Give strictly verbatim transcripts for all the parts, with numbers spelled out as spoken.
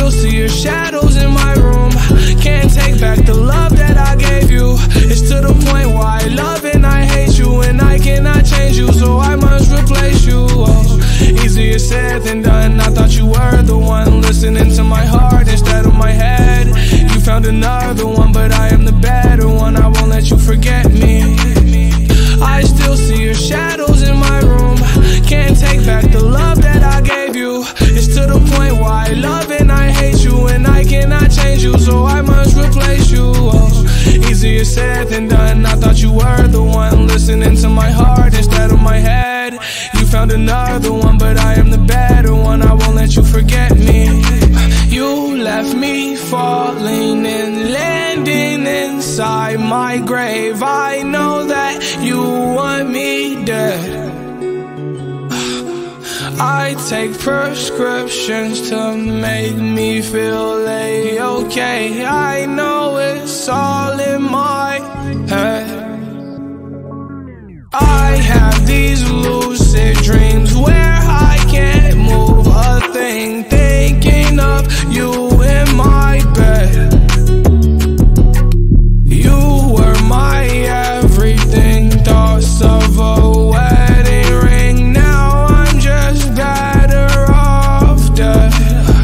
still see your shadows in my room. Can't take back the love that I gave you. It's to the point where I love and I hate you, and I cannot change you, so I must replace you. Oh, easier said than done. I thought you were the one listening to my heart instead of my head. You found another one, but I am the better one. I won't let you forget me. I still see your shadows in my room. Can't take back the love that I gave you. It's to the point where I love and I hate you, and I cannot change you, so I must replace you. Oh, easier said than done. I thought you were the one listening to my heart instead of my head. You found another one, but I am the better one. I won't let you forget me. You left me falling and landing inside my grave. I know that you want me dead. I take prescriptions to make me feel A-okay. I know it's all in my head. I have these lucid dreams where I can't move a thing, thinking of you in my bed. You were my everything, thoughts of a wedding ring. Now I'm just better off dead.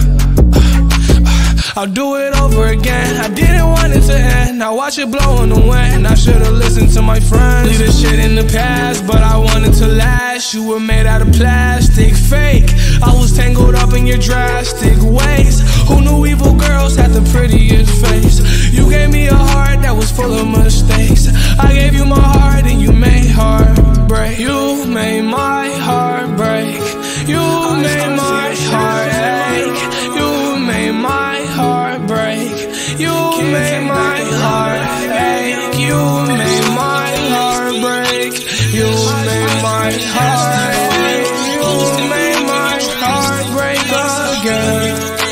I'll do it over again. I didn't want it to end. Now watch it blow in the wind. I should've listened to my friends. Leave this shit in the past, but I wanted to last. You were made out of plastic, fake. I was tangled up in your drastic ways. Who knew evil girls had the prettiest face? You gave me a heart that was full of mistakes. I gave you my heart and you made heartbreak. You made my heart break. You made my heart ache. You made my heart break. You made my heart ache. You made my heart break. You made my heart ache. You made my heart break again.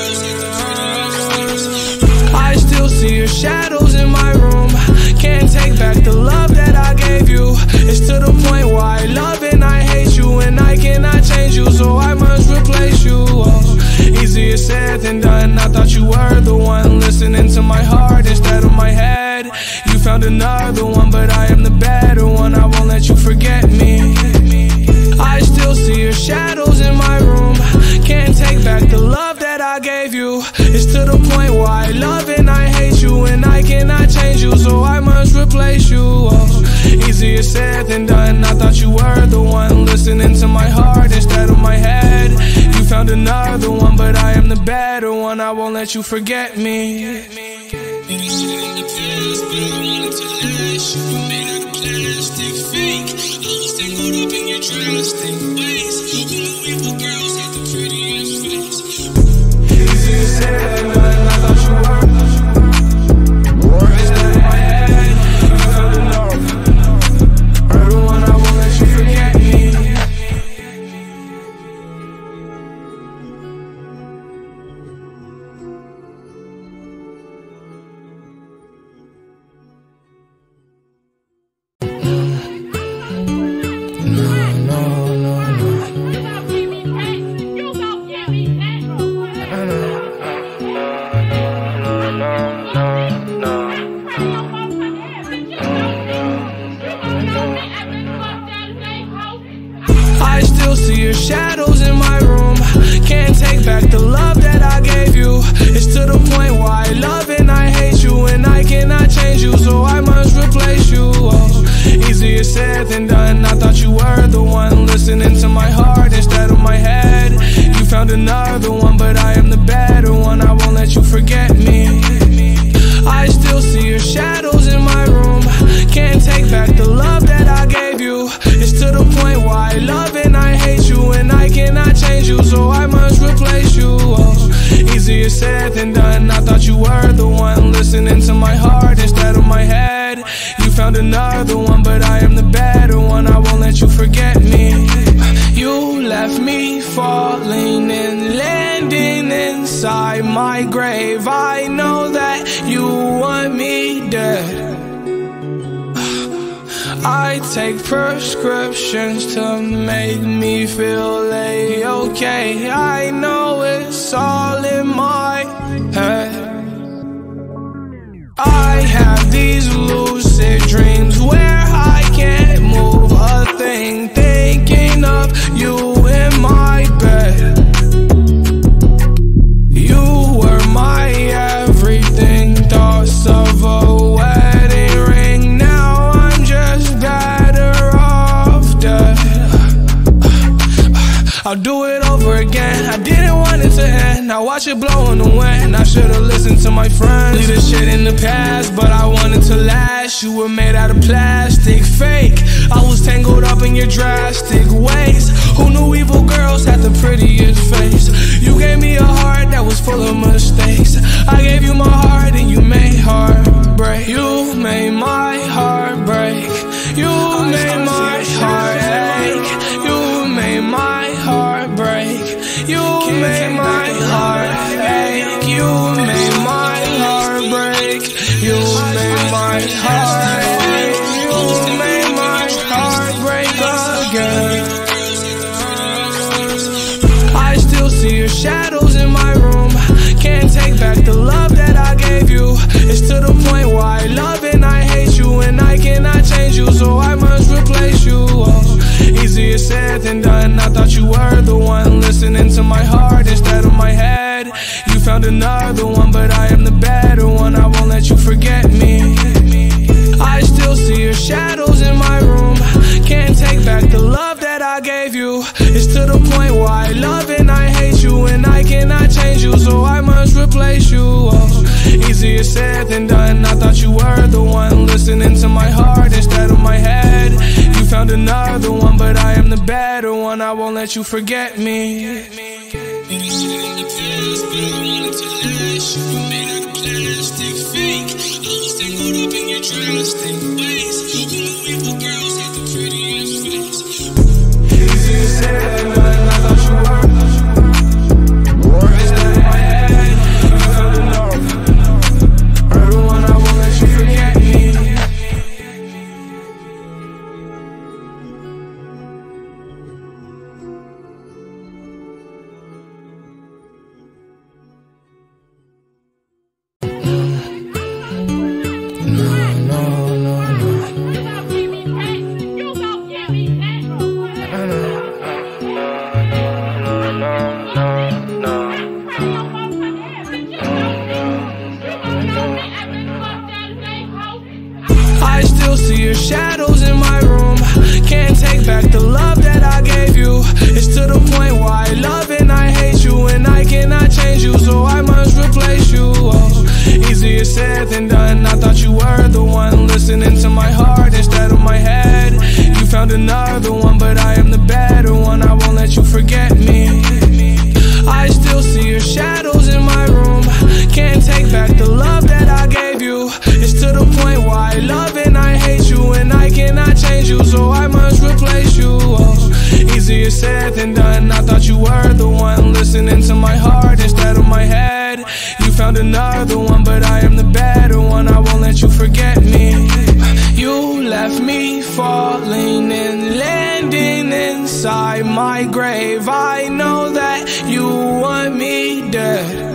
I still see your shadows in my room. Can't take back the love that I gave you. It's to the point where I love and I hate you, and I cannot change you, so I must replace you. Oh, easier said than done. I thought you were the one listening to my heart instead of my head. You found another one, but I am the better one. I won't let you forget me. I still see your shadows in my room. Can't take back the love that I gave you. It's to the point where I love and I hate you, and I cannot change you, so I must replace you. Oh, easier said than done. I thought you were the one listening to my heart instead of my head. You found another one, but I am the better one. I won't let you forget me. I still see your shadows in my room. Can't take back the love that I gave you. It's to the point where I love and I hate you, and I cannot change you, so I must replace you. Oh, easier said than done. I thought you were the one listening to my heart instead of my head. You found another one, but I am the better one. I won't let you forget me. I still see your shadows in my room. Can't take back the love that I gave you. It's to the point where I love and I hate you, and I cannot change you, so I must replace you. Oh, easier said than done. I thought you were the one listening to my heart instead of my head. You found another one, but I am the better one. I won't let you forget me. You left me falling and landing inside my grave. I know that you want me dead. I take prescriptions to make me feel A-okay. I know it's all in my I'll do it over again. I didn't want it to end. Now watch it blow in the wind. I should've listened to my friends. Leave this shit in the past, but I wanted to last. You were made out of plastic, fake. I was tangled up in your drastic ways. Who knew evil girls had the prettiest face? You gave me a heart that was full of mistakes. I gave you my heart and you made heartbreak. You made my heart break. You made my heart ache. You made my heart break. You made my heart ache. You made my heart break. You made my heart ache. You made my heart break again. I still see your shadows in my room. Can't take back the love that I gave you. It's to the point where I love and I hate you, and I cannot change you, so I must replace you. Oh, easier said than done. I thought you were the one listening to my heart instead of my head. You found another one, but I am the better one. I won't let you forget me. I still see your shadows in my room. Can't take back the love that I gave you. It's to the point where I love and I hate you, and I cannot change you, so I must replace you. Oh, easier said than done. I thought you were the one listening to my heart instead of my head. You found another one, but I am the better one. I won't let you forget me. I still see your shadows in my room. Can't take back the love that I gave you. It's to the point where I love and I hate you, and I cannot change you, so I must replace you. Oh, easier said than done. I thought you were the one listening to my heart instead of my head. You found another one, but I am the better one. I won't let you forget me. I still see your shadows in my room. Can't take back the love that I gave you. It's to the point where I love and I hate you, and I cannot change you, so I must replace you. Oh, easier said than done. I thought you were the one listening to my heart instead of my head. You found another one, but I am the better one. I won't let you forget me. You left me falling and landing inside my grave. I know that you want me dead.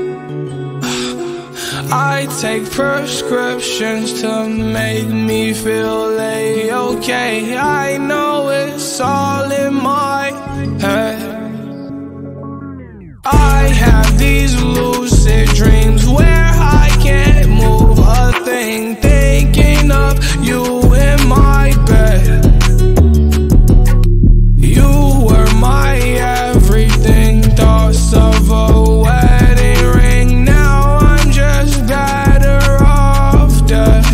I take prescriptions to make me feel A-okay. I know it's all in my head. I have these lucid dreams where I can't move a thing, thinking of you in my bed. You were my everything, thoughts of a wedding ring. Now I'm just better off dead.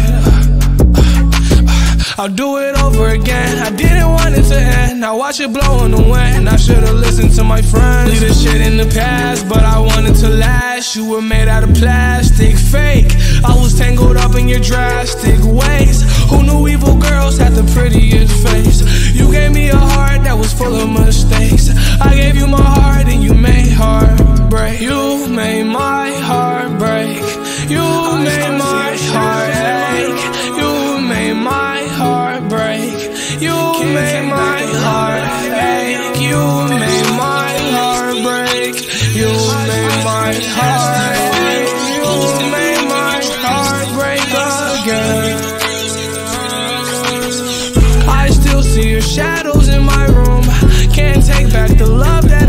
I'll do it over again. I didn't want it to end. Now watch it blow in the wind. I should've listened to my friends. Leave this shit in the past, but I wanted to last. You were made out of plastic, fake. I was tangled up in your drastic ways. Who knew evil girls had the prettiest face? You gave me a heart that was full of mistakes. I gave you my heart and you made heartbreak. You made my heart break. You made my heart ache. You made my heart break. You made my heart ache. You made my heart break. You made my heart ache. You made my heart break again. I still see your shadows in my room. Can't take back the love that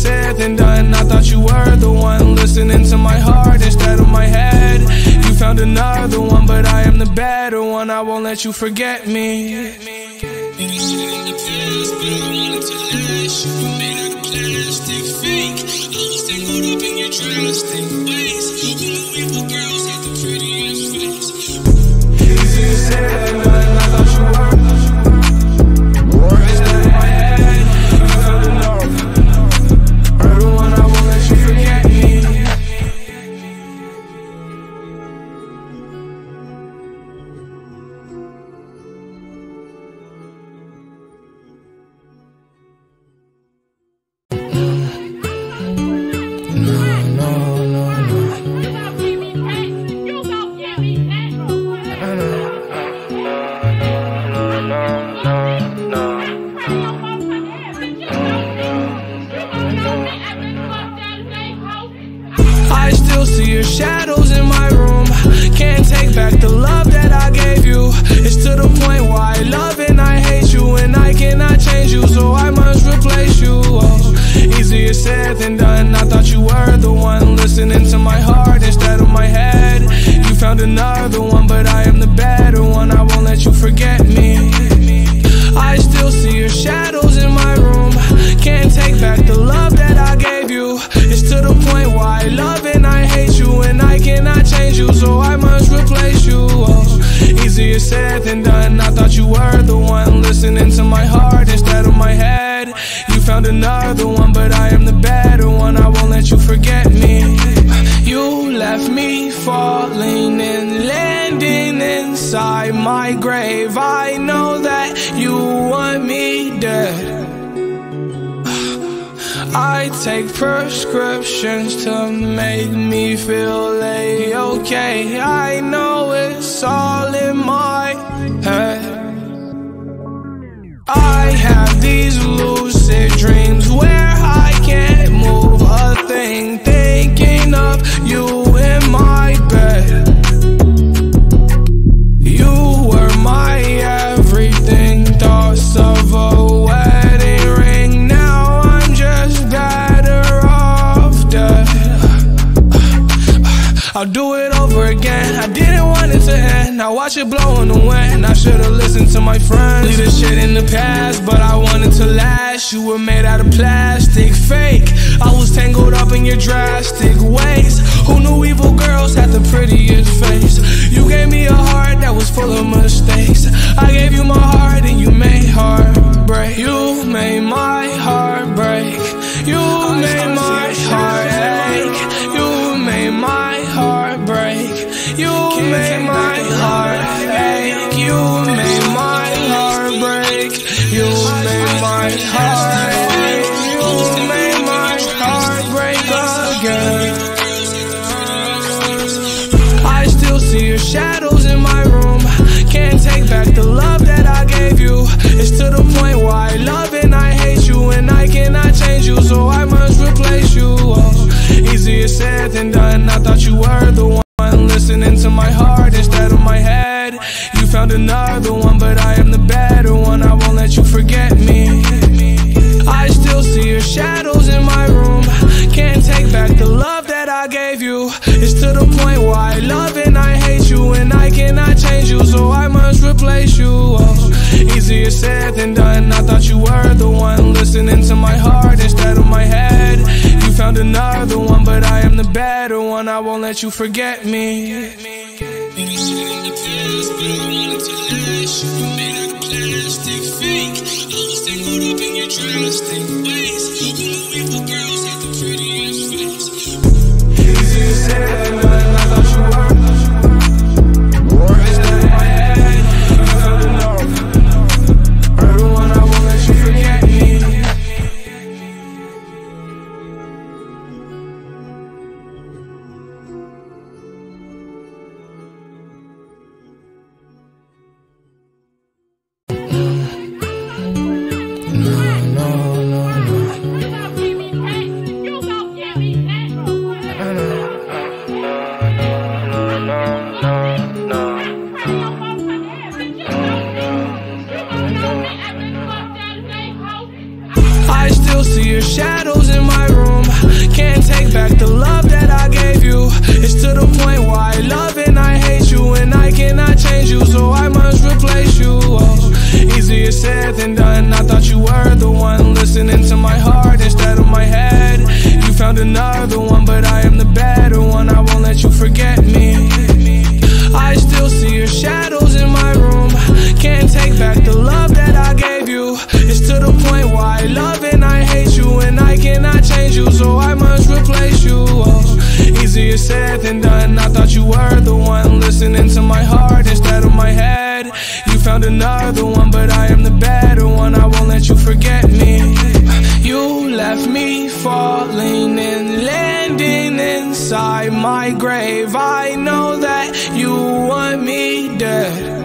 said than done. I thought you were the one listening to my heart instead of my head. You found another one, but I am the better one. I won't let you forget me. Maybe shit in the past, but I wanted to last. You were made out of plastic, fake. I was tangled up in your drastic ways. Who knew evil girls had the prettiest face? Easier said than done. I thought you were. Instead of my head, you found another. Every one, I won't let you forget me. Shadows in my room, can't take back the love that I gave you. It's to the point why I love and I hate you, and I cannot change you, so I must replace you. Oh, easier said than done. I thought you were the one listening to my heart instead of my head. You found another one, but I am the better one. I won't let you forget me. I still see your shadows in my room, can't take back the love that I gave you. It's to the point why I love and I hate you, and I cannot change you, so I must replace you. Oh, easier said than done. I thought you were the one listening to my heart instead of my head. You found another one, but I am the better one. I won't let you forget me. You left me falling and landing inside my grave. I know that you want me dead. I take prescriptions to make me feel A-okay. I know it's all in my head. I have these lucid dreams where I can't move a thing, thinking of you in my bed. You were my everything, thoughts of a wedding ring. Now I'm just better off dead. I'll do it over again. I didn't want it to end. I watch it blow in the wind. I should've listened to my friends. Leave this shit in the past, but I wanted to last. You were made out of plastic, fake. I was tangled up in your drastic ways. Who knew evil girls had the prettiest face? You gave me a heart that was full of mistakes. I gave you my heart and you made heart break. You made my heart break. You made my heart ache. You made my heart break. You made my heart ache. You made my heart break. You made my heart ache. You made my heart break again. I still see your shadows in my room, can't take back the love that I gave you. It's to the point why I love and I hate you, and I cannot change you, so I must replace you. Oh, easier said than done. I thought you were the one listening to my heart instead of my head. You found another one, but I am the better one. I won't let you forget me. I still see your shadows in my room, can't take back the love that I gave you. It's to the point why I love and I hate you, and I cannot change you, so I must replace you. Oh, easier said than done. I thought you were the one listening to my heart instead of my head. You found another one, but I am the better one. I won't let you forget me. Maybe shit in the past, but I wanted to last. You were made out of plastic, fake. I was tangled up in your drastic ways. Who knew evil girls had the prettiest face? Easier said than done. I thought you were. Instead of my head, you found another. Everyone, I won't let you forget me. I still see your shadows in my room, said than done. I thought you were the one, listening to my heart instead of my head. You found another one, but I am the better one. I won't let you forget me. I still see your shadows in my room. Can't take back the love that I gave you. It's to the point where I love and I hate you, and I cannot change you, so I must replace you. Oh, easier said than done. I thought you were the one, listening to my heart instead of my head. You found another one, but I am the better one. I won't let you forget me. You left me falling and landing inside my grave. I know that you want me dead.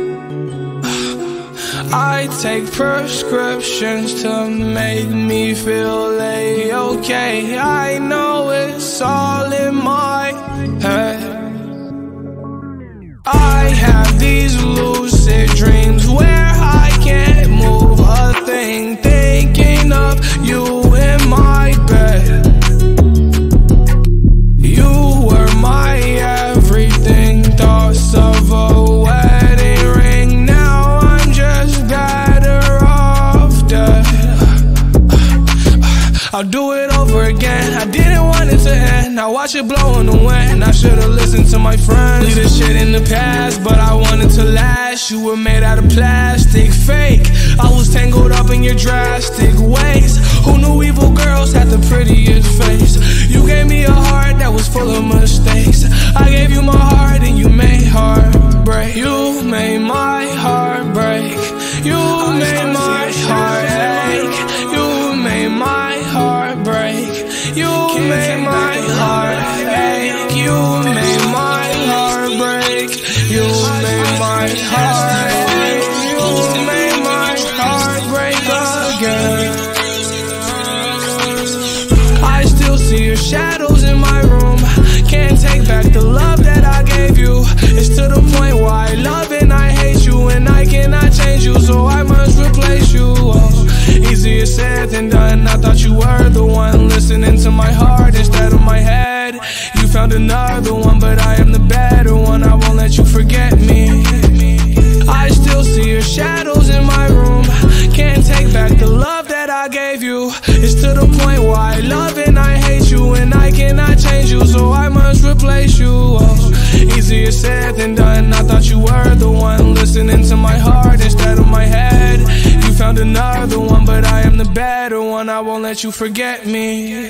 I take prescriptions to make me feel A-okay. I know it's all in my head. I have these lucid dreams where I can't move a thing, thinking of you in my bed. You were my everything, thoughts of a wedding ring. Now I'm just better off dead. I'll do it over again. I didn't want it to end. Now watch it blow in the wind. I should've listened to my friends. Leave this shit in the past, but I wanted to last. You were made out of plastic, fake. I was tangled up in your drastic ways. Who knew evil girls had the prettiest face? You gave me a heart that was full of mistakes. I gave you my heart and you made heartbreak. You made my heart break. You made my heart ache. You made my heart break. You made my heart ache. You made my heart break. You made my heart ache. You made my heart break again. I still see your shadows in my room. Can't take back the love that I gave you. It's to the point where I love and I hate you, and I cannot change you, so I must replace you. Oh, easier said than done. I thought you were the one, listening to my heart instead of my head. You found another one, but I am the better one. I won't let you forget me. I still see your shadows in my room. Can't take back the love that I gave you. It's to the point where I love and I hate you, and I cannot change you, so I must replace you. Oh, easier said than done. I thought you were the one, listening to my heart instead of my head. You found another one, but I am the better one. I won't let you forget me.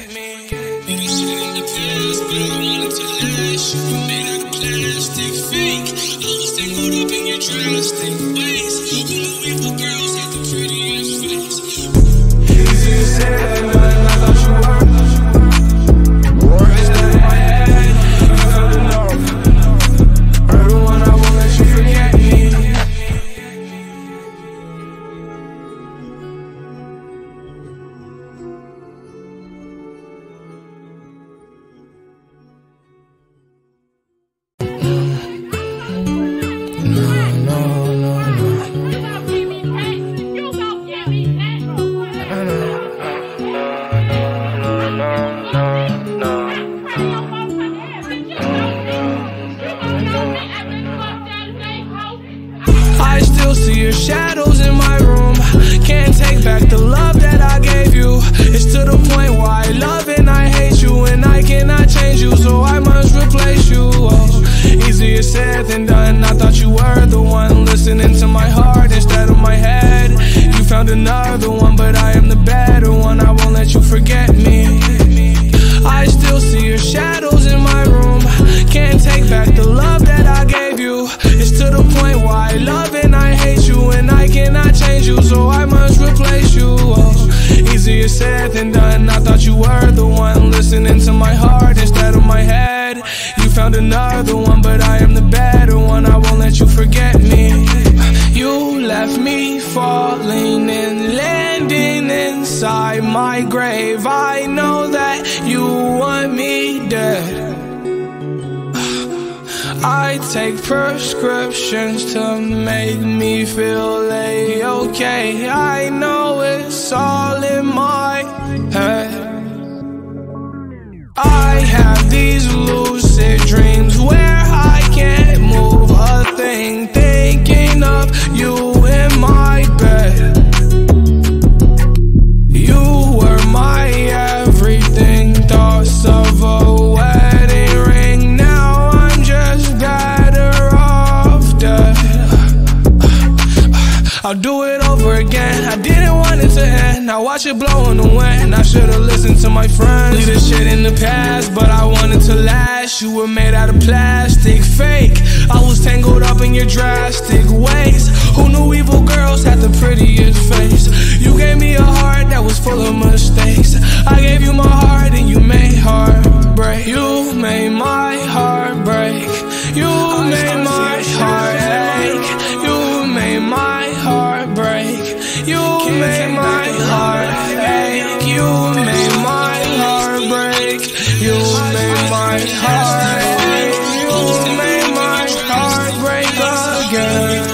See your shadows in my room. Can't take back the love that I gave you. It's to the point where I love and I hate you, and I cannot change you, so I must replace you. Oh, easier said than done. I thought you were the one, listening to my heart instead of my head. You found another one, but I am the better one. I won't let you forget me. I still see your shadows in my room. Can't take back the love that I gave you. It's to the point where I love and I hate you, and I cannot change you, so I must replace you. Oh, easier said than done. I thought you were the one, listening to my heart instead of my head. You found another one, but I am the better one. I won't let you forget me. You left me falling and landing inside my grave. I know that you want me dead. I take prescriptions to make me feel A-okay. I know it's all in my head. I have these lucid dreams where I can't move a thing, thinking of you in my bed. watch it blow in the wind. I should've listened to my friends. Leave this shit in the past, but I wanted to last. You were made out of plastic, fake. I was tangled up in your drastic ways. Who knew evil girls had the prettiest face? You gave me a heart that was full of mistakes. I gave you my heart and you made heartbreak. You made my heart break. You made my heart ache. You made my heart break. You made my heart ache. You made my heart break. You made my heart ache. You made my heart break again.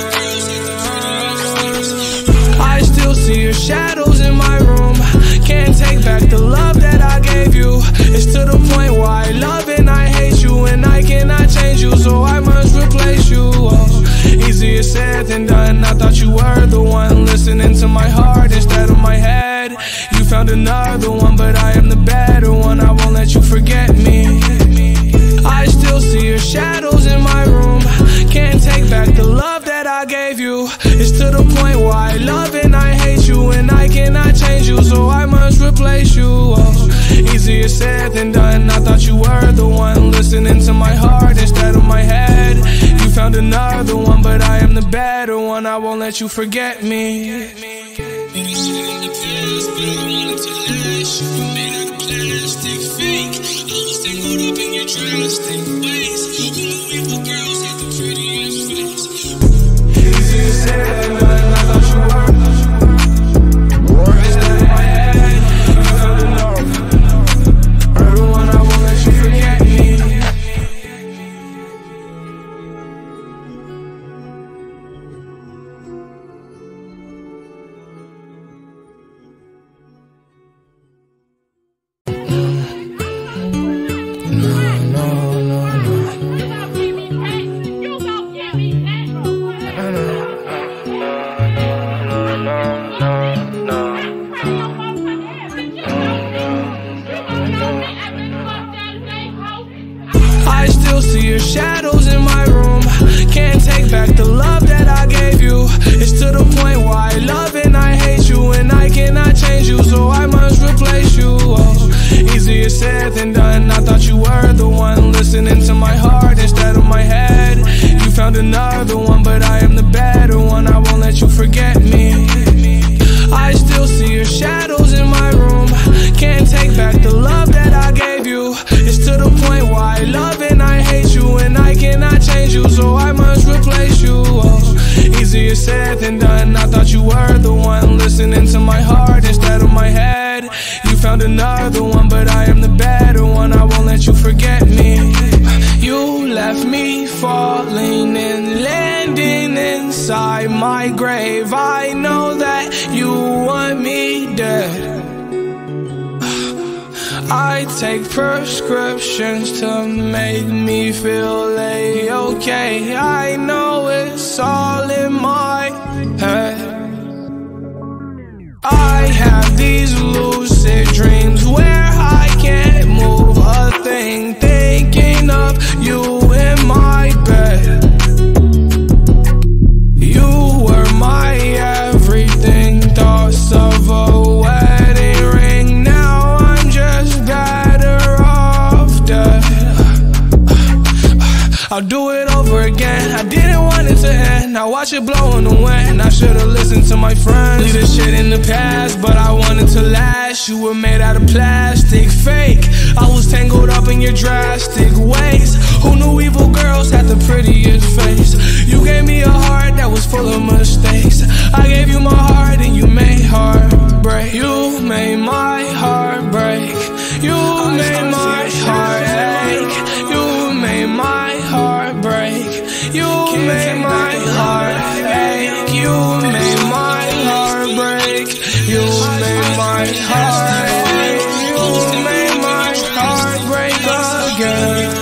I still see your shadows in my room. Can't take back the love that I gave you. It's to the point where I love and I hate you, and I cannot change you, so I must replace you. Oh, easier said than done. I thought you were the one listening to my heart instead of my head. You found another one, but I am the better one. I won't let you forget me. I still see your shadows in my room. Can't take back the love that I gave you. It's to the point where I love and I hate you, and I cannot change you, so I must replace you. Oh, easier said than done. I thought you were the one listening to my heart instead of my head. You found another one, but I am the better one. I won't let you forget me. See your shadows in my room. Can't take back the love that I gave you. It's to the point where I love and I hate you, and I cannot change you, so I must replace you. Oh, easier said than done. I thought you were the one listening to my heart instead of my head. You found another one, but I am the better one. I won't let you forget me. I still see your shadows in my room. Can't take back the love that I gave you. It's to the point where I love and I hate you, and I cannot change you, so I must replace you. Oh, easier said than done. I thought you were the one listening to my heart instead of my head. You found another one, but I am the better one. I won't let you forget me. You left me falling and landing inside my grave. I know that you want me dead. I take prescriptions to make me feel A-okay. I know it's all in my head. I have these lucid dreams where I can't move a thing, thinking of you in my bed. You were my everything, thoughts of a wedding ring. Now I'm just better off dead. I'll do it over again. I didn't want it to end. Now watch it blow in the wind. I should've listened to my friends. Leave this shit in the past, but I wanted to last. You were made out of plastic, fake. I was tangled up in your drastic ways. Who knew evil girls had the prettiest face? You gave me a heart that was full of mistakes. I gave you my heart and you made heartbreak. You made my heart break. You made my heart ache. You made my heart break. You made my heart ache. You made my heart break. You made my heart ache. You made my heart break again.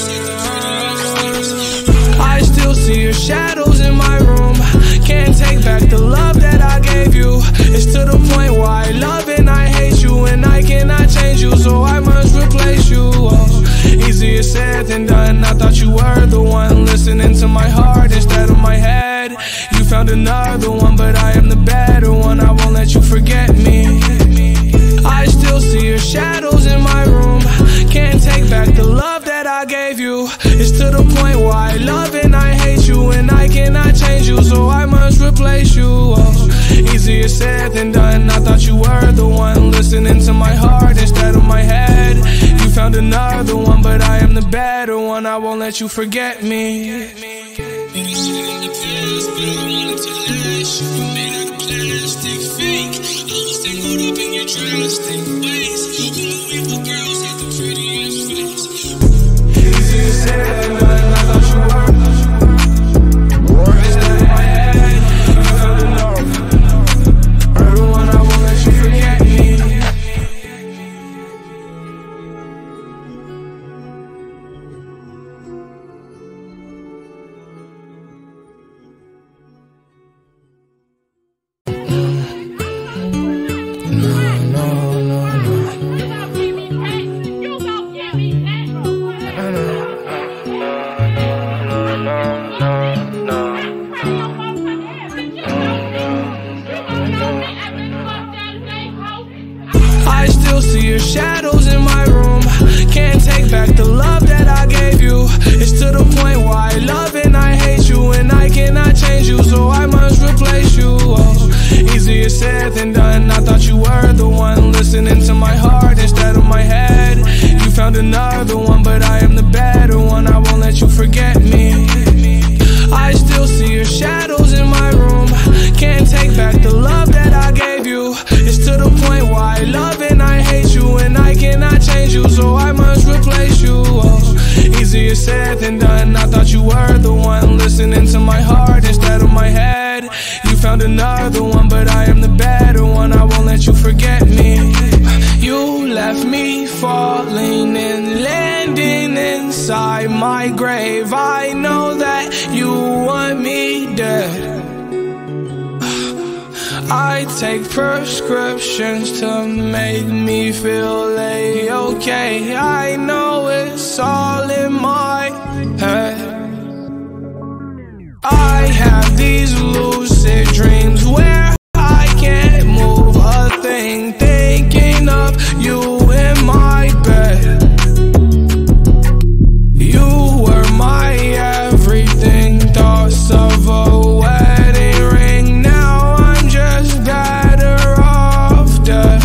I still see your shadows in my room. Can't take back the love that I gave you. It's to the point where I love and I hate you, and I cannot change you, so I must replace you. Oh, easier said than done. I thought you were the one listening to my heart instead of my head. You found another one, but I am the better one. I won't let you forget me. said than done. I thought you were the one, listening to my heart instead of my head. You found another one, but I am the better one. I won't let you forget me. Maybe shit in the past, but I wanted to last. You were made out of plastic, fake. I was tangled up in your drastic ways. Who knew evil girls had the prettiest face? Easier said than done. I thought you were instead of my head. You found another, another one. I won't let you forget me. I still see your shadows in my room. Can't take back the love that I gave you. It's to the point where I love and I hate you, and I cannot change you, so I must replace you. Oh, easier said than done. I thought you were the one, listening to my heart instead of my head. You found another one, but I am the better one. I won't let you forget me. I still see your shadows in my room. Can't take back the love that I gave you. It's to the point where I love and I hate you, and I cannot change you, so I must replace you. Oh, easier said than done. I thought you were the one, listening to my heart instead of my head. You found another one, but I am the better one. I won't let you forget me. You left me falling and landing inside my grave. I know that you want me dead. I take prescriptions to make me feel A-okay. I know it's all in my head. I have these lucid dreams where I can't move a thing, thinking of you in my bed. You were my everything, thoughts of a wedding ring. Now I'm just better off dead.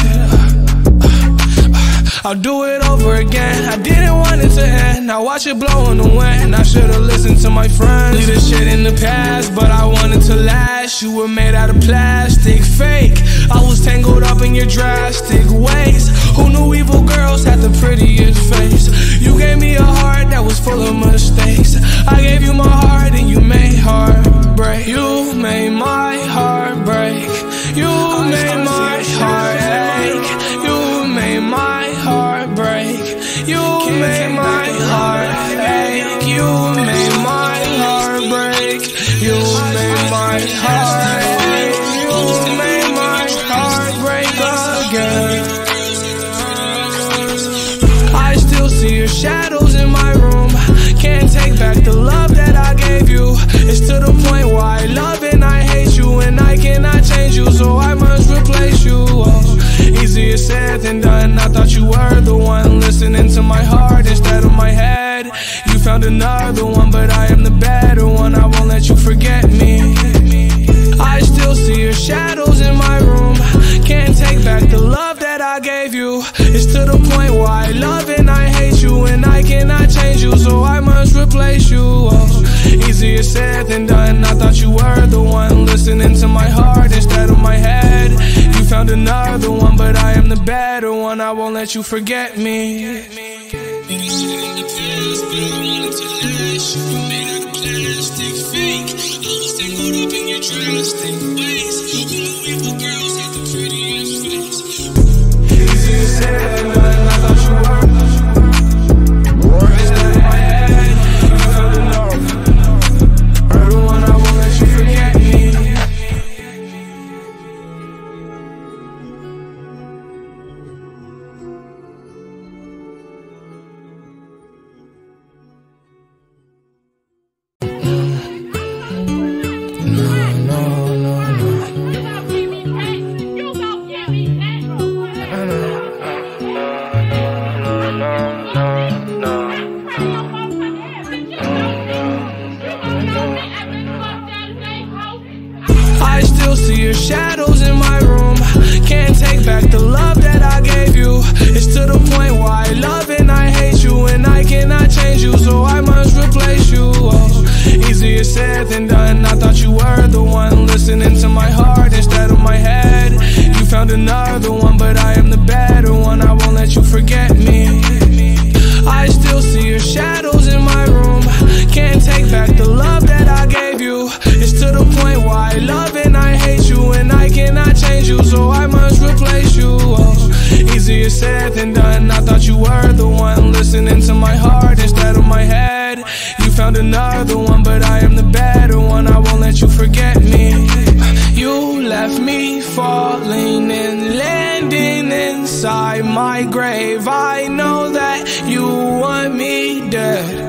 I'll do it over again. I didn't want it to end. Now watch it blow in the wind. I should've listened to my friends. Leave this shit in the past, but I wanted to last. You were made out of plastic, fake. I was tangled up in your drastic ways. Who knew evil girls had the prettiest face? You gave me a heart that was full of mistakes. I gave you my heart and you made heartbreak. You made my heart break. You made my heart ache. You made my heart break. You made my heart ache. You made my heart break. You made my heart ache. You made my heart break again. I still see your shadows in my room. Can't take back the love that I gave you. It's to the point where I love and I hate you, and I cannot change you, so I must replace you. Oh, easier said than done. I thought you were the one, listening to my heart instead of my head. You found another one, but I am the better one. I won't let you forget me. I still see your shadows in my room. Can't take back the love that I gave you. It's to the point where I love and I hate you, and I cannot change you, so I must replace you. Oh, easier said than done. I thought you were the one, listening to my heart instead of my head. You found another one, but I am the better one. I won't let you forget me. Maybe shit in the past, but I wanted to last. You were made out of plastic, fake. I was tangled up in your drastic ways. Who knew evil girls had the prettiest face? Easier said than done. I thought you were instead of my head. You found another one. I won't let you forget me. No, no, no. said than done. I thought you were the one listening to my heart instead of my head. You found another one, but I am the better one. I won't let you forget me. You left me falling and landing inside my grave. I know that you want me dead.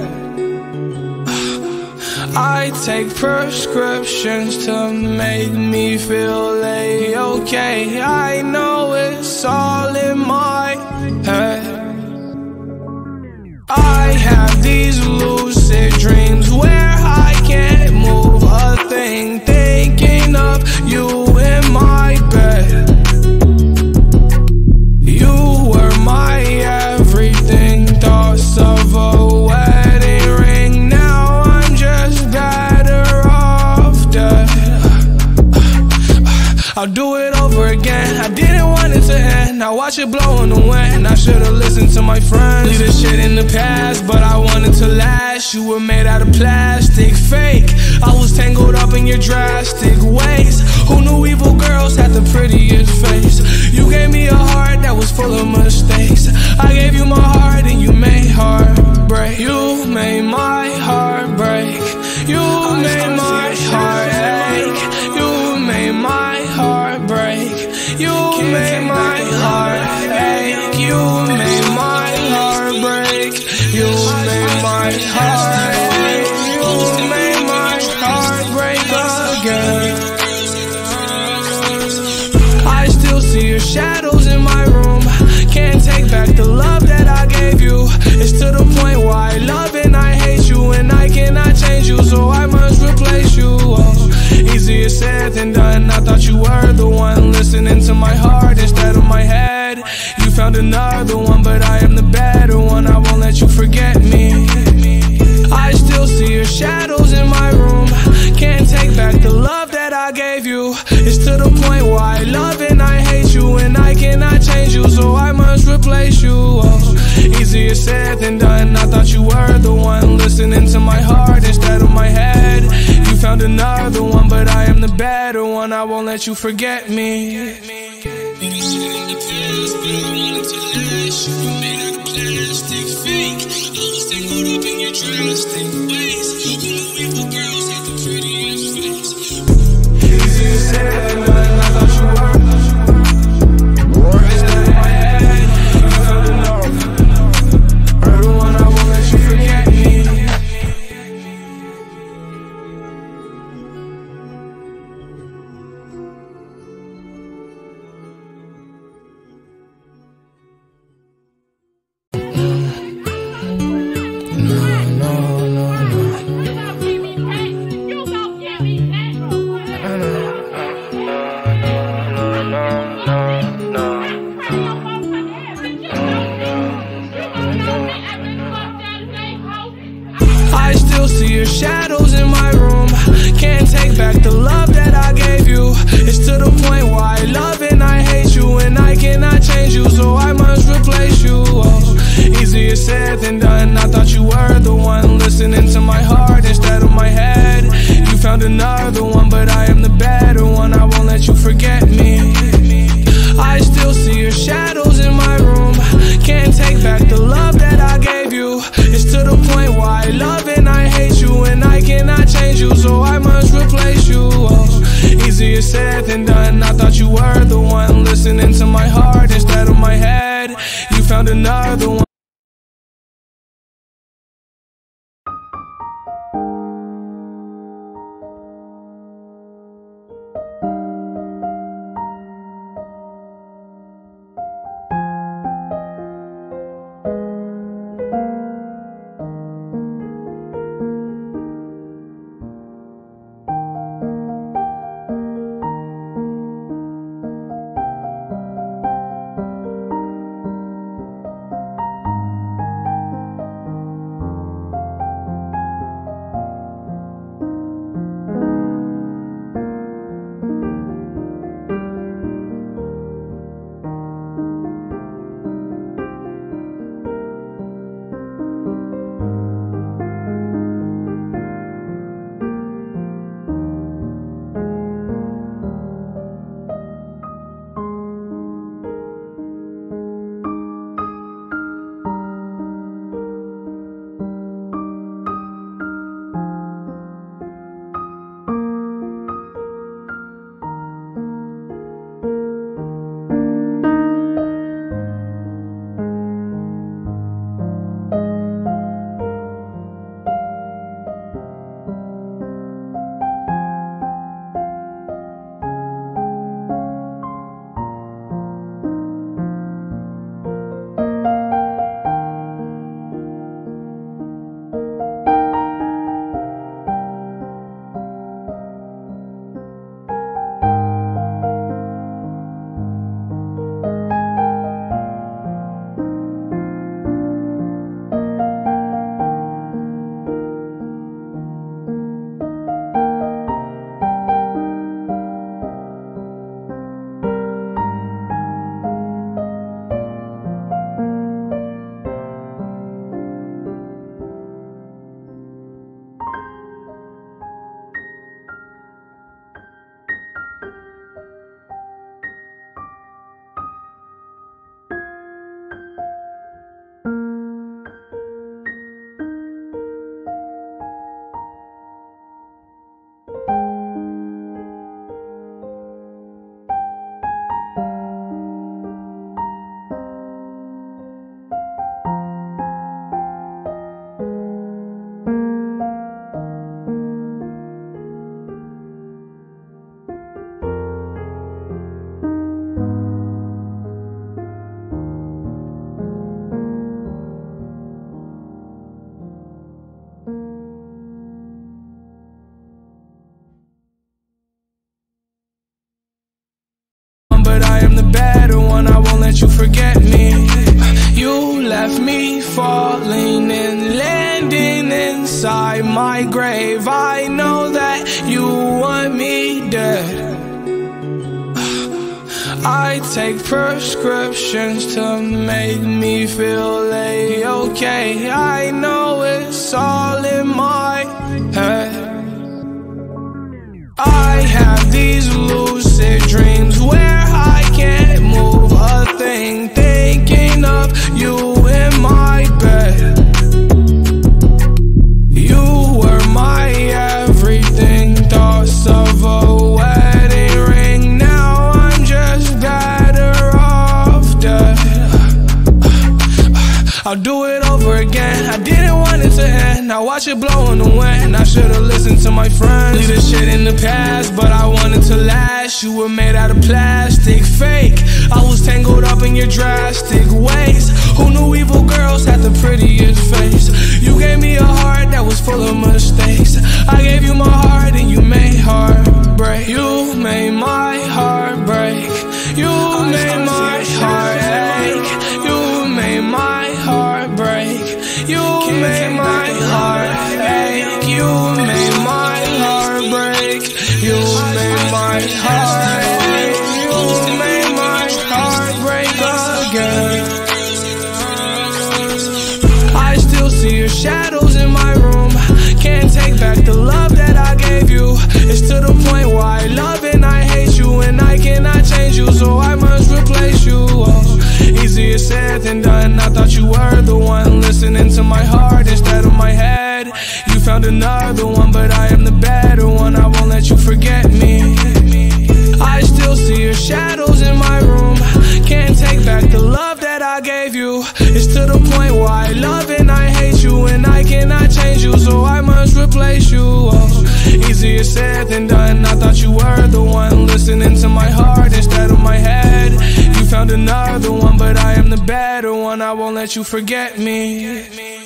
I take prescriptions to make me feel A-okay. I know it's all in my head. I have these lucid dreams where I can't move a thing, thinking of you in my bed. You were my everything, thoughts of a wedding ring. Now I'm just better off dead. I'll do it over again. I didn't want it to end. I watch it blow in the wind. I should've listened to my friends. Leave this shit in the past, but I wanted to last. You were made out of plastic, fake. I was tangled up in your drastic ways. Who knew evil girls had the prettiest face? You gave me a heart that was full of mistakes. I gave you my heart and you made heartbreak. You made my heart break. You made my heart ache. You made my heart break. You made my heart ache. You made my heart break. You made my heart ache. You made my heart break again. I still see your shadows in my room. Can't take back the love that I gave you. It's to the point where I love and I hate you, and I cannot change you, so I must replace you. Oh, easier said than done. I thought you were the one listening to my heart instead of my head. You found another one, but I am the better one. I won't let you forget me. I still see your shadows in my room. Can't take back the love that I gave you. It's to the point where I love and I hate you, and I cannot change you, so I must replace you. Oh, easier said than done. I thought you were the one listening to my heart instead of my head. You found another one, but I am the better one. I won't let you forget me. Drastic ways. Who knew evil girls had the prettiest face? Easier said than done. I thought you were instead of my head. You found another one. I won't let you forget me. I still see your shadows in my room. Can't take back the love that I gave you. It's to the point where I love and I hate you, and I cannot change you, so I must replace you. Oh, easier said than done. I thought you were the one listening to my heart instead of my head. You found another one, but I am the better one. I won't let you forget me. I still see your shadows in my room. Can't take back the love that I gave you. It's to the point where I love and I hate you, and I cannot change you, so I must replace you. Oh, easier said than done. I thought you were the one listening to my heart instead of my head. You found another one. inside my grave. I know that you want me dead. I take prescriptions to make me feel A-okay. I know it's all in my head. I have these lucid dreams where I can't move a thing, thinking of you in my bed. You were my everything, thoughts of a wedding ring. Now I'm just better off dead. I'll do it over again. I didn't want it to end. Now watch it blow in the wind. I should've listened to my friends. Leave this shit in the past, but I wanted to last. You were made out of plastic, fake. I was tangled up in your drastic ways. Who knew evil girls had the prettiest face? You gave me a heart that was full of mistakes. I gave you my heart and you made heartbreak. You made my heart break. You made my heart ache. You made my heart break. You made my heart ache. You made my heart break. You made my heart ache. You made my heart break again. I still see your shadows in my room. Can't take back the love that I gave you. It's to the point where I love and I hate you, and I cannot change you, so I must replace you. Oh, easier said than done. I thought you were the one listening to my heart instead of my head. You found another one, but I am the better one. I won't let you forget me. I still see your shadows in my room. Can't take back the love that I gave you. It's to the point where I love and I hate you, and I cannot change you, so I must replace you. Oh, easier said than done. I thought you were the one listening to my heart instead of my head. You found another one, but I am the better one. I won't let you forget me.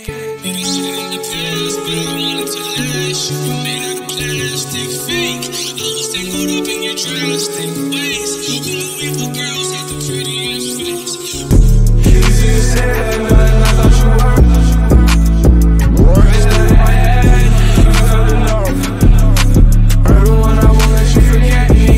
Drastic ways. Who knew evil girls had the prettiest face? Easier said than done. I thought you were instead of my head. You found another one. I won't let you forget me.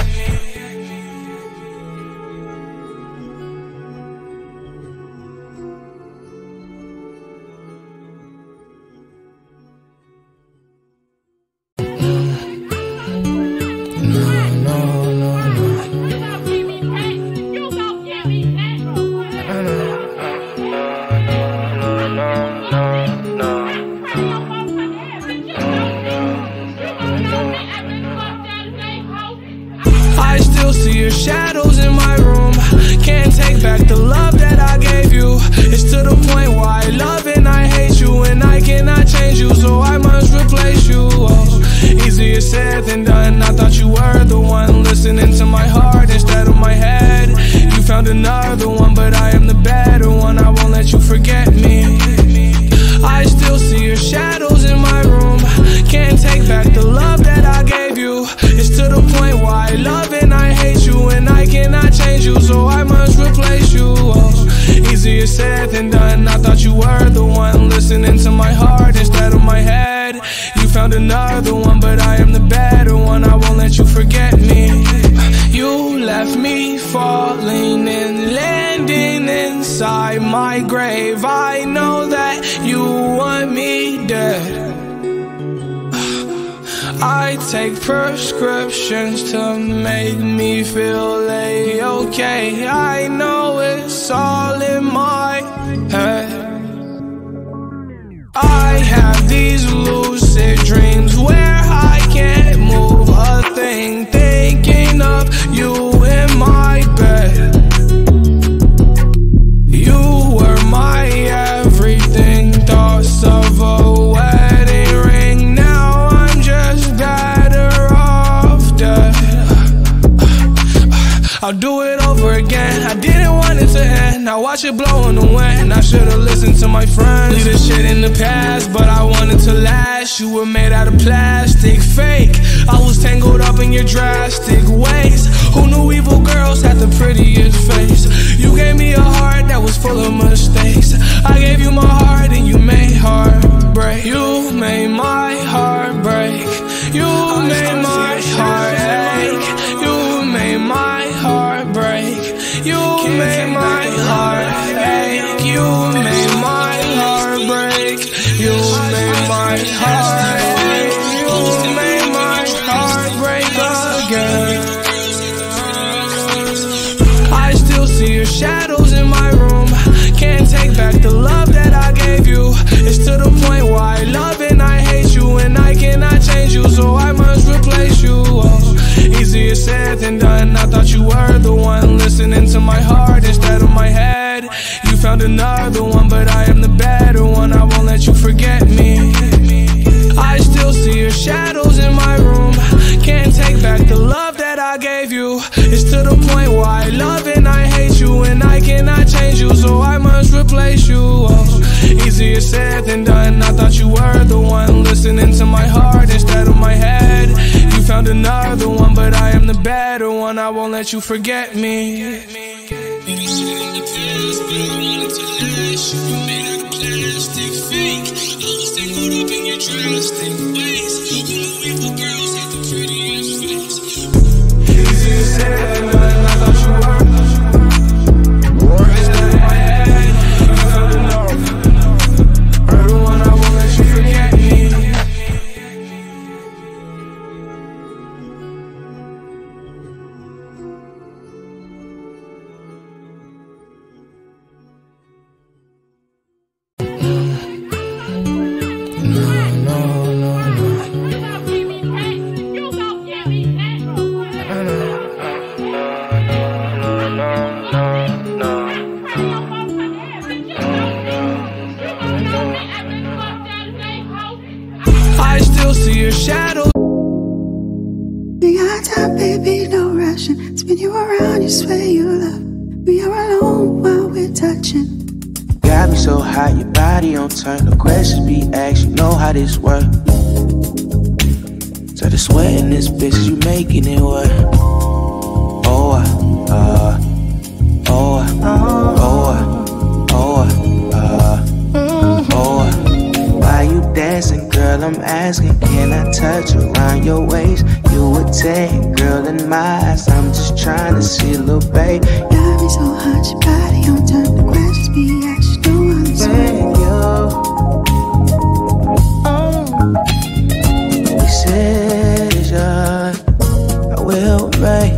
I still see your shadows in my room. Can't take back the love that I gave you. It's to the point where I love and I hate you, and I cannot change you, so I must replace you. Oh, easier said than done. I thought you were the one listening to my heart instead of my head. You found another one, but I am the better one. I won't let you forget me. I still see your shadows in my room. Can't take back the love that I gave you. It's to the point where I love and I hate you, and I cannot change you, so I must replace you. Oh, easier said than done. I thought you were the one listening to my heart instead of my head. You found another one, but I am the better one. I won't let you forget me. You left me falling and landing inside my grave. I know that you want me dead. I take prescriptions to make me feel A-okay. I know it's all in my head. I have these lucid dreams where I can't move a thing, thinking of you in my bed. You were my everything, thoughts of a wedding ring. Now I'm just better off dead. I'll do it over again. I didn't want it to end. Now watch it blow in the wind. I should've listened to my friends. Leave this shit in the past, but I wanted to last. You were made out of plastic, fake. I was tangled up in your drastic ways. Who knew evil girls had the prettiest face? You gave me a heart that was full of mistakes. I gave you my heart and you made heartbreak. You made You made my heart break. You made my heart. You made my heart break again. I still see your shadows in my room. Can't take back the love that I gave you. It's to the point where I love and I hate you, and I cannot change you, so I must replace you. Oh, easier said than done. I thought you were the one listening to my heart instead of my head. You found another one, but I am the better one. I won't let you forget me. I still see your shadows in my room. Can't take back the love that I gave you. It's to the point where I love and I hate you, and I cannot change you, so I must replace you. Oh, easier said than done. I thought you were the one listening to my heart instead of my head. You found another one, but I am the better one. I won't let you forget me. Maybe shit in the past, but I wanted to last. You were made out of plastic, fake. I was tangled up in your drastic ways. Who knew evil girls had the prettiest face? Easier said than done. I thought you were instead of my head. You found another one. I won't let you forget me. I still see your shadow. We got time, baby, no rushing. Spin you around, you swear you love. We are alone while we're touching. Got me so hot, your body on turn. No questions be asked, you know how this work. So the sweat in this bitch, you making it work. Oh, uh, uh, oh, uh, oh, uh, oh, uh, oh, uh. Why you dancing, girl? I'm asking, can I touch around your waist? You a ten, girl, in my eyes. I'm just trying to see, little babe. Got me so hot, your body on turn. The questions be asked, you know how this work. Decision I will make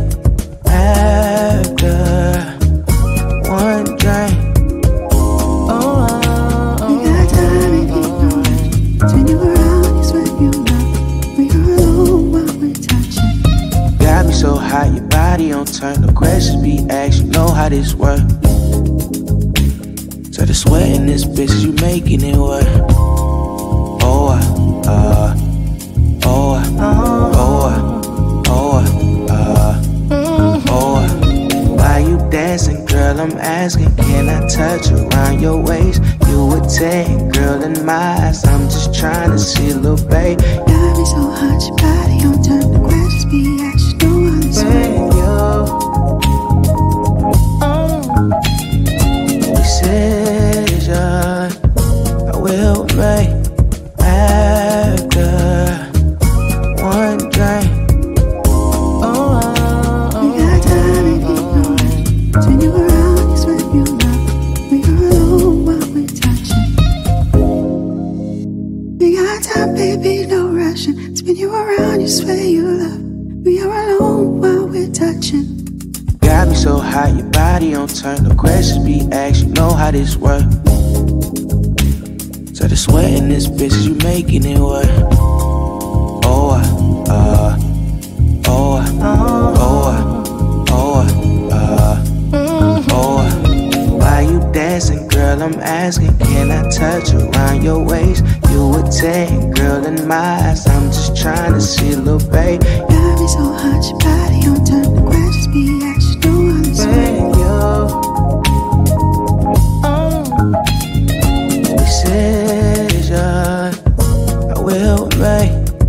after one drink. Oh, we got time and keep going. Turn you around, you swear you love. We are alone while we're touching. Got me so hot, your body on turn. No questions be asked, you know how this work. So the sweat in this bitch, you making it work. Oh, uh, uh oh, uh, oh, uh, oh, uh, oh, uh. Why you dancing, girl? I'm asking, can I touch around your waist? You a ten, girl, in my eyes. I'm just trying to see, little babe. Got me so hot, your body on turn. The questions be asked, you know how this work. Decision I will make after one drink. Oh, we got time and keep going. Turn you around, you swear you love. We are alone while we're touching. We got time, baby, no rushing. Spin you around, you swear you love. We are alone while we're touching. Got me so hot, your body on turn. No questions be asked, you know how this work. So the sweat in this bitch, you making it work. Oh, uh, uh, oh, uh, oh, uh, oh, uh, oh, uh. Why you dancing, girl? I'm asking, can I touch around your waist? You a ten, girl, in my eyes. I'm just trying to see, little babe. Got me so hot, your body on turn. The questions be asked, you know how this work. Decision I will make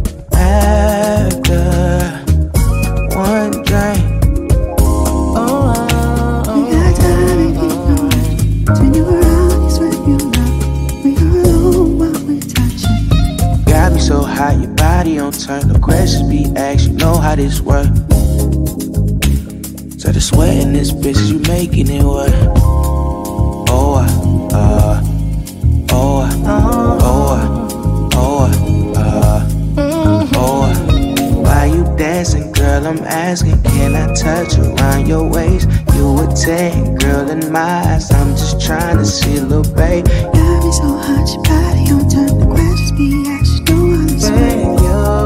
after one drink. Oh, we got time and keep going. Turn you around, you swear you love. We are alone while we're touching. Got me so hot, your body on turn. No questions be asked, you know how this work. So the sweat in this bitch, you making it work. Oh, oh, uh, uh, oh, uh, oh, uh, oh, uh, oh, uh. Why you dancing, girl? I'm asking, can I touch around your waist? You a ten, girl, in my eyes. I'm just trying to see, little babe. Love is so hot, your body on turn. The questions be asked, you know how to swing.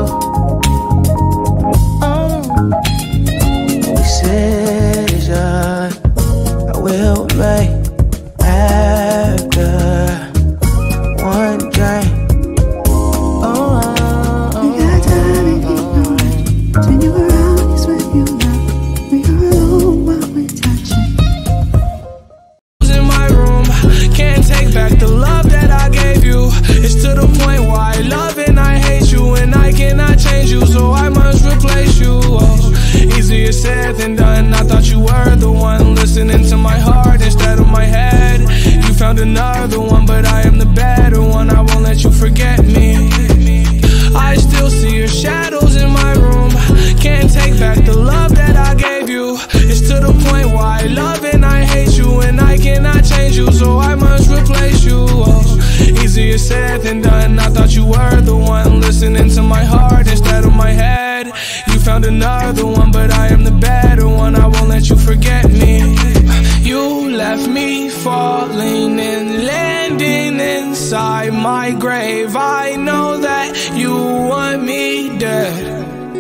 Decision I will make after one drink. Oh, we got time and ignorant. Turn you around is when you love. We are alone while we're touching. In my room, can't take back the love that I gave you. It's to the point why I love and I hate you, and I cannot change you, so I must replace you. Oh, easier said than done. I thought you were the one listening to my heart instead of my head. You found another one, but I am the better one. I won't let you forget me. I still see your shadows in my room. Can't take back the love that I gave you. It's to the point why I love and I hate you, and I cannot change you, so I must replace you. Oh, easier said than done. I thought you were the one listening to my heart instead of my head. You found another one, but I am the better one. I won't let you forget me. You left me falling and landing inside my grave. I know that you want me dead.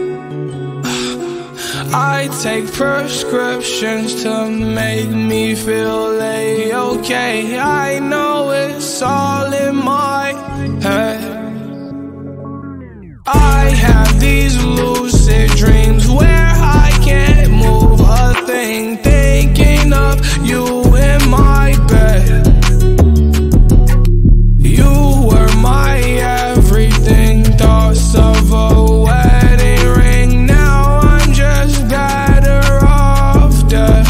I take prescriptions to make me feel A-okay. I know it's all in my head. I have these lucid dreams where I can't move a thing, thinking of you in my bed. You were my everything, thoughts of a wedding ring. Now I'm just better off dead.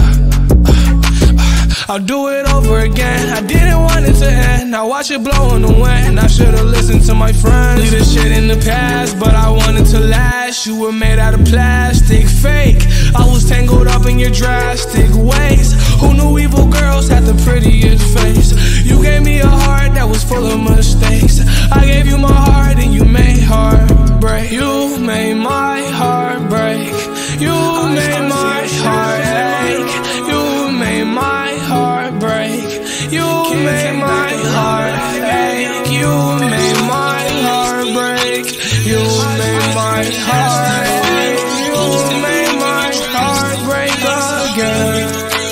I'll do it over again. I didn't want it to end. Now watch it blow in the wind. I should've listened to my friends. Leave this shit in the past, but I wanted to last. You were made out of plastic, fake. I was tangled up in your drastic ways. Who knew evil girls had the prettiest face? You gave me a heart that was full of mistakes. I gave you my heart and you made heartbreak. You made my heart break. You made my heart ache. You made my heart break. You made my heart ache. You made my heart break. You made my heart ache. You made my heart break again.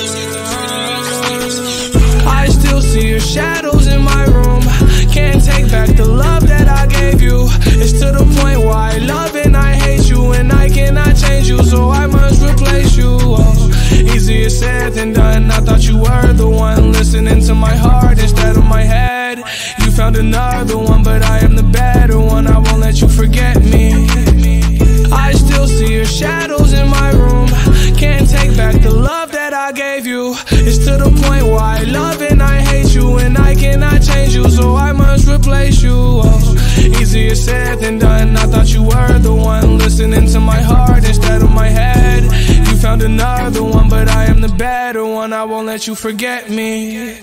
I still see your shadows in my room. Can't take back the love that I gave you. It's to the point why I love and I hate you, and I cannot change you, so I must replace you. Oh, easier said than done. I thought you were the one listening to my heart instead of my head. You found another one, but I am the better one. I won't let you forget me. I still see your shadows in my room. Can't take back the love that I gave you. It's to the point why I love and I hate you, and I cannot change you, so I must replace you. Oh, easier said than done. I thought you were the one listening to my heart instead of my head. You found another one, but I am the better one. I won't let you forget me.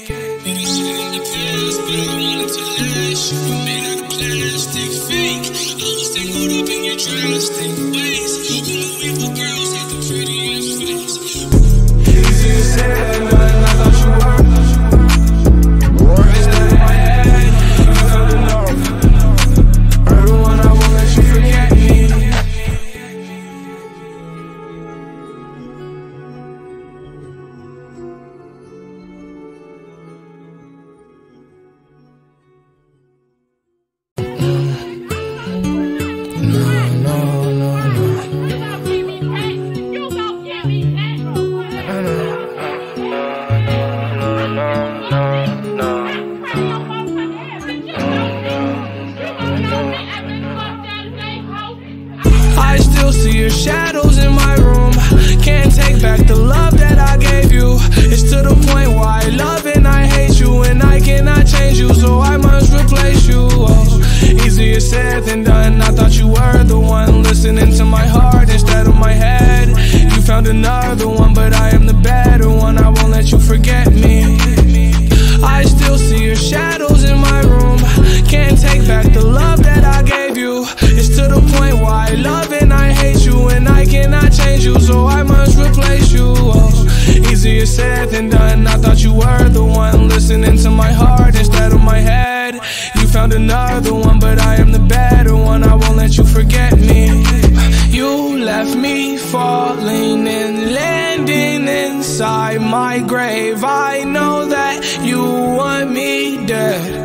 Drastic ways. Who knew evil girls had the prettiest face? Easier said than done. I thought you were instead of my head. You found another one. I won't let you forget me. I still see your shadows in my room. Can't take back the love that I gave you. It's to the point why I love and I hate you, and I cannot change you, so I must replace you. Oh, easier said than done. I thought you were the one listening to my heart instead of my head. You found another one, but I am the better one. I won't let you forget me. Easier said than done. I thought you were the one listening to my heart instead of my head. You found another one, but I am the better one. I won't let you forget me. You left me falling and landing inside my grave. I know that you want me dead.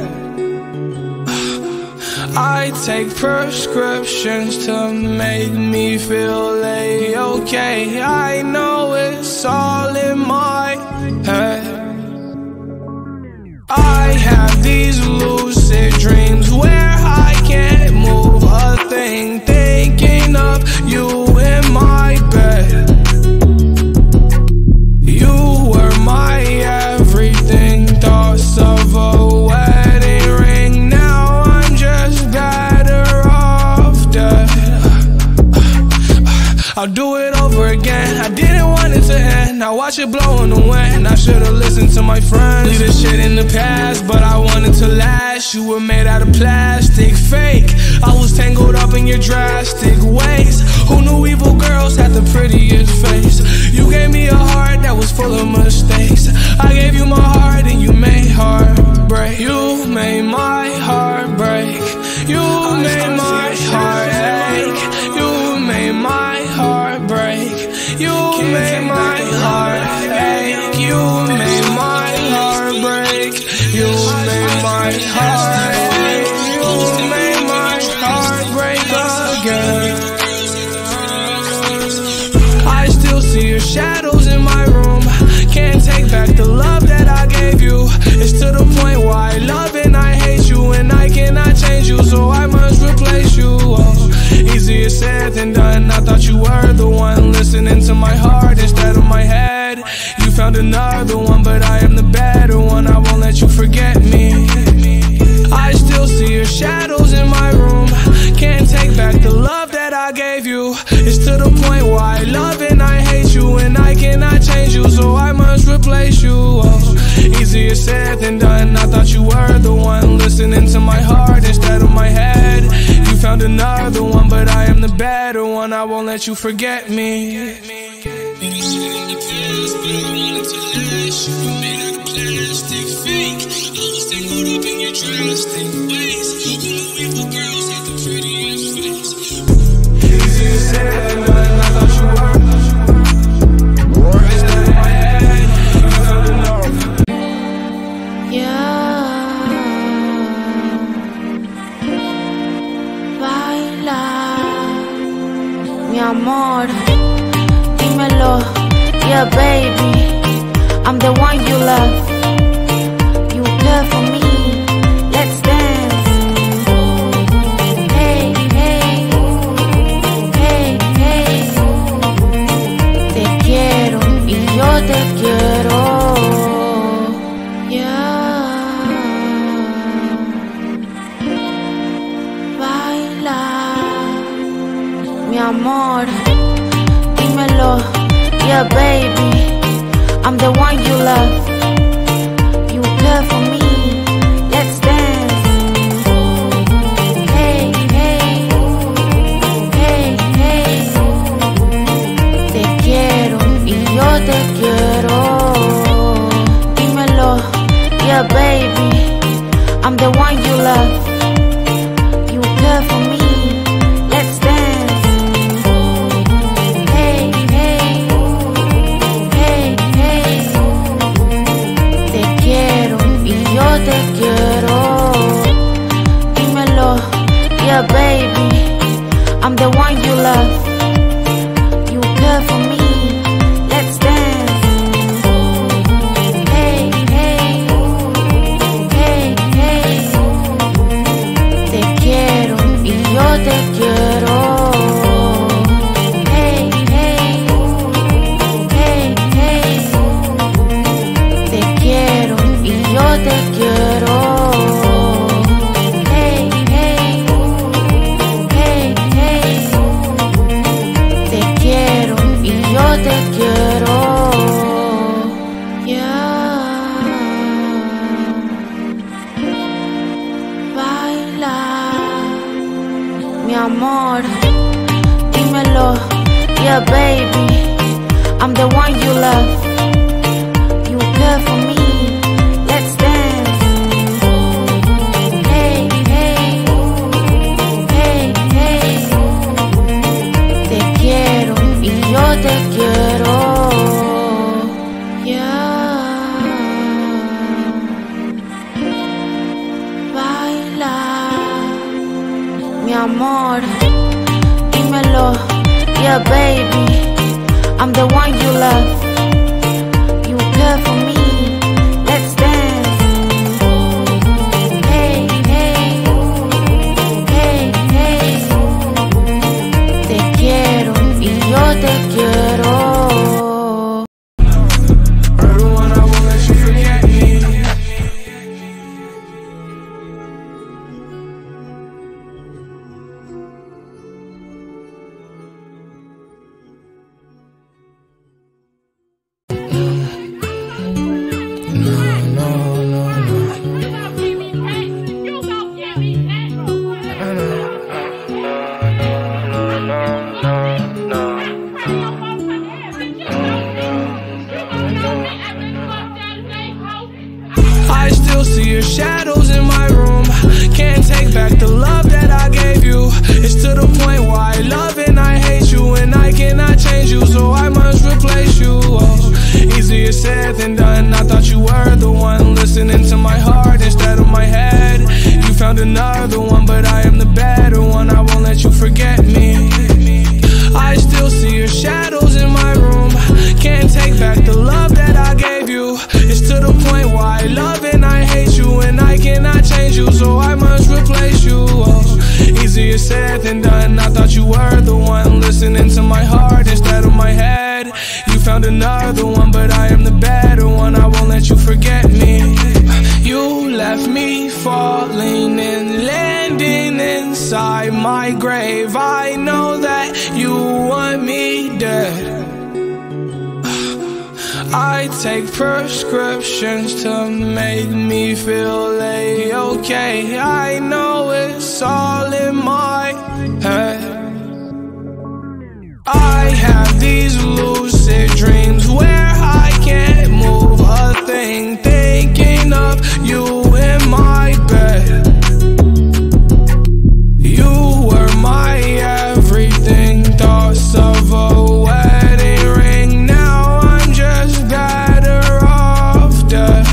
I take prescriptions to make me feel A-okay. I know it's all in my head. I have these lucid dreams where I can't move a thing, thinking of you in my bed. You were my everything, thoughts of a wedding ring. Now I'm just better off dead. I'll do it over again. I didn't want it to end. Now watch it blow in the wind. I should've listened to my friends. Leave this shit in the past, but I wanted to last. You were made out of plastic, fake. I was tangled up in your drastic ways. Who knew evil girls had the prettiest face? You gave me a heart that was full of mistakes. I gave you my heart and you made heartbreak. You made my heart break. You made my heart ache. You made my heart break. You made my heart ache. You made my heart break. You made my heart ache. You made my heart break again. I still see your shadows in my room. Can't take back the love that I gave you. It's to the point where I love and I hate you, and I cannot change you, so I must replace you. Oh, easier said than done. I thought you were the one listening to my heart instead of my head. You found another one, but I am the better one. I won't let you forget me. I still see your shadows in my room. Can't take back the love that I gave you. It's to the point where I love and I hate you, and I cannot change you, so I must replace you. Oh, easier said than done. I thought you were the one listening to my heart instead of my head. You found another one, but I am the better one. I won't let you forget me. Maybe shit in the past, but I wanted to last. You were made out of plastic, fake. I was tangled up in your drastic ways. Who knew evil girls had the prettiest face? Easier said than done. I thought you were instead of my head. You found another. Yeah. Baila, mi amor. Yeah, baby, I'm the one you love. You care for me, let's dance. Hey, hey, hey, hey. Te quiero y yo te quiero. Yeah. Baila, mi amor. Yeah, baby, I'm the one you love. You care for me, let's dance. Hey, hey, hey, hey. Te quiero y yo te quiero. Dímelo, yeah, baby, I'm the one you love. You care for me, let's dance. Te quiero, dímelo, yeah, baby, I'm the one you love. You care for me, let's dance. Hey, hey, hey, hey. Te quiero y yo te quiero. Hey, hey, hey, hey. Te quiero y yo te quiero. Hey, hey, hey, hey. Te quiero y yo te quiero. Yeah. Baila, mi amor. Dímelo, yeah, baby, I'm the one you love. care for me, let's dance. Hey, hey, hey, hey. Te quiero y yo te quiero. Yeah. Baila, mi amor, dímelo. Yeah, baby, I'm the one you love. You care for me, let's dance. Hey, hey, hey, hey. Te quiero y yo te quiero. Everyone, I won't let you forget me. I still see your shadows in my room. Can't take back the love that I gave you. It's to the point why I love and I hate you, and I cannot change you, so I must replace you. Oh, easier said than done. I thought you were the one, listening to my heart instead of my head. You found another one, but I am the better one. I won't let you forget me. I still see your shadows in my room. Can't take back the love that I gave you. It's to the point why I love and I hate you, and I cannot change you, so I must replace you. Oh, easier said than done. I thought you were the one, listening to my heart instead of my head. You found another one, but I am the better one. I won't let you forget me. You left me falling and landing inside my grave. I know that you want me dead. I take prescriptions to make me feel A-okay. I know it's all in my head. I have these lucid dreams where I can't move a thing, thinking of you in my bed. You were my everything, thoughts of a wedding ring. Now I'm just better off dead.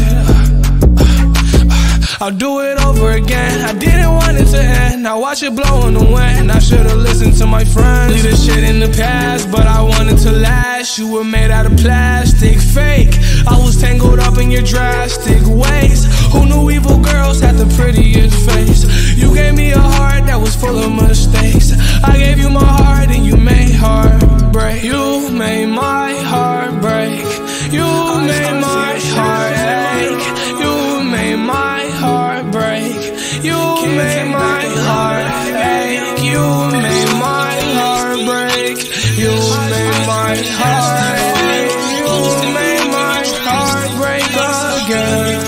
I'll do it over again. I didn't want it to end. Now watch it blow in the wind. I should've listened to my friends. Leave this shit in the past, but I wanted to last. You were made out of plastic, fake. I was tangled up in your drastic ways. Who knew evil girls had the prettiest face? You gave me a heart that was full of mistakes. I gave you my heart and you made heartbreak. You made my heart break. You made my heart ache. You made my heart break. You made my heart ache. You made my heart break. You made my heart ache. You made my heart break again.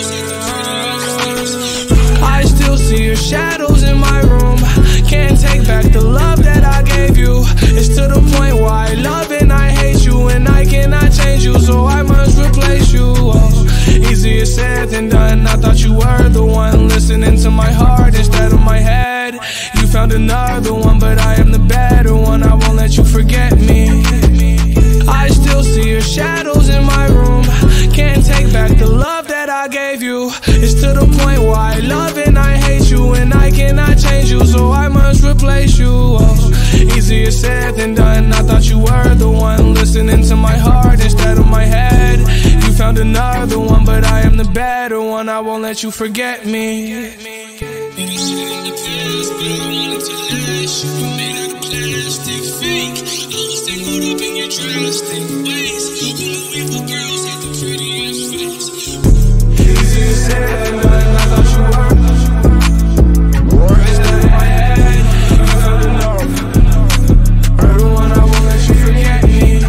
I still see your shadows in my room. Can't take back the love that I gave you. It's to the point why I love and I hate you, and I cannot change you, so I must replace you. Oh, easier said than done. I thought you were the one, listening to my heart instead of my head. You found another one, but I am the better one. I won't let you forget me. I still see your shadows in my room. Can't take back the love that I gave you. It's to the point why I love and I hate you, and I cannot change you, so I must replace you. Oh, easier said than done. I thought you were the one, listening to my heart instead of my head. You found another one, but I am the better one. I won't let you forget me. Drastic ways. Who knew evil girls had the prettiest face? Easier said than done. I thought you were instead of my head. You found enough. Everyone, I won't let you forget me.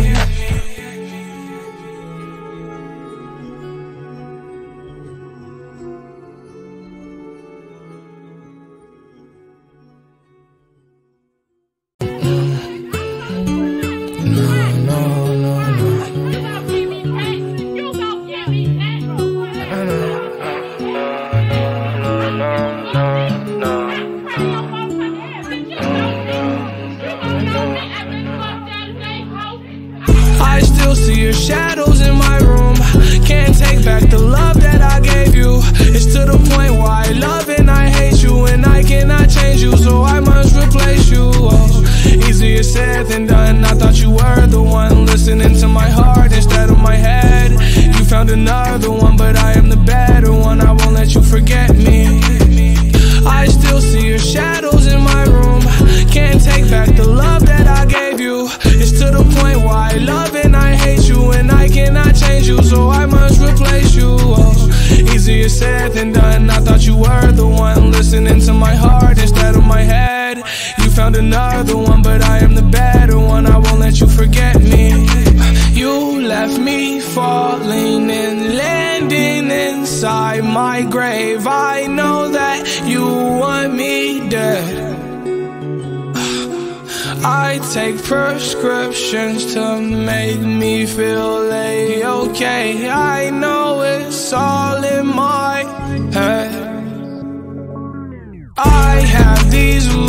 No, no, no, no. I still see your shadows in my room. Can't take back the love that I gave you. It's to the point where I love and I hate you, and I cannot change you, so I must replace you. Oh, easier said than done. I thought you were the one listening to my heart instead of my head. You found another one, but I am the better one. I won't let you forget me. I still see your shadows in my room. Can't take back the love that I gave you. It's to the point where I love and I hate you, and I cannot change you, so I must replace you. Oh, easier said than done. I thought you were the one listening to my heart instead of my head. You found another one, but I am the better one. I won't let you forget me. You left me falling and landing inside my grave. I know that you want me dead. I take prescriptions to make me feel A-okay. I know it's all in my head. I have these